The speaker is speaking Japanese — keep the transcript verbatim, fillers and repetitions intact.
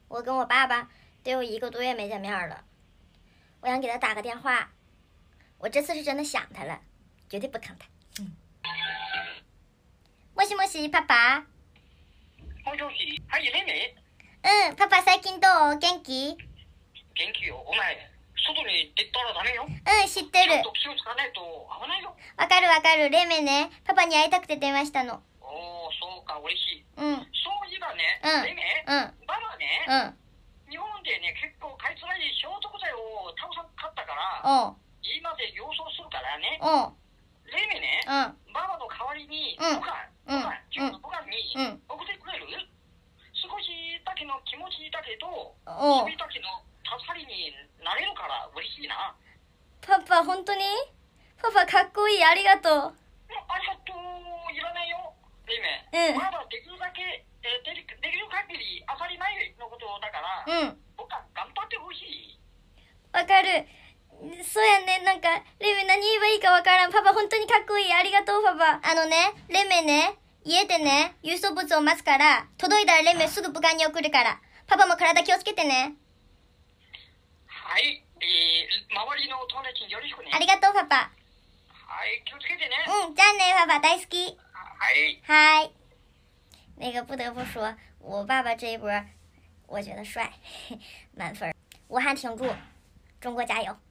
我跟我爸爸得有一个多月没见面了，我想给他打个电话。我这次是真的想他了，绝对不坑他。嗯。もしもし、パパ。 もしもし、はい、レメ。 うん、パパ最近どう？元気？ 元気よ。お前、外に出たらダメよ。 うん、知ってる。 ちゃんと気をつかないと危ないよ。 わかるわかる。レメね、パパに会いたくて電話したの。 おー、そうか、嬉しい。 うん。 そういえばね、 うんレメ、 うんババね、 うん。 日本でね、結構買いづらい消毒剤をたくさん買ったから、 おう。 今で郵送するからね。 おう。 レメね、 うん。 ババの代わりに、 うん武漢、 うん武漢、中国武漢にうん送ってくれる、少しだけの気持ちだけど、 おう。 君たちの助かりになれるから嬉しいな。 パパ、本当に？パパかっこいい。ありがとう。 ありがとう、いらないよ、レイメ。 うんまだできるだけ、えー、できできる限り当たり前のことだから、 うん。 僕は頑張ってほしい。 わかる。そうやね。なんか、レメ何言えばいいかわからん。パパ本当にかっこいい。ありがとう、パパ。あのね、レメね、家でね、郵送物を待つから、届いたらレメすぐ武漢に送るから。パパも体気をつけてね。 はい、えー、周りの友達によろしくね。 ありがとう、パパ。 はい、気をつけてね。 嗯，じゃあね，爸爸大好き。 はい。 嗨，那个不得不说，我爸爸这一波，我觉得帅，满分。武汉挺住，中国加油！